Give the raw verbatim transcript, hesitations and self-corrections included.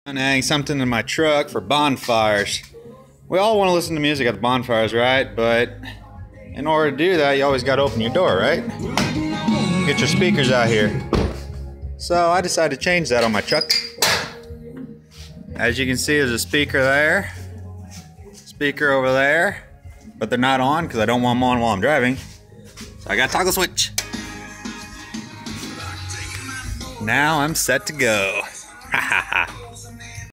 And hang something in my truck for bonfires. We all want to listen to music at the bonfires, right? But in order to do that, you always got to open your door, right? Get your speakers out here. So I decided to change that on my truck. As you can see, there's a speaker there, speaker over there, but they're not on because I don't want them on while I'm driving. So I got toggle switch. Now I'm set to go. Ha ha ha.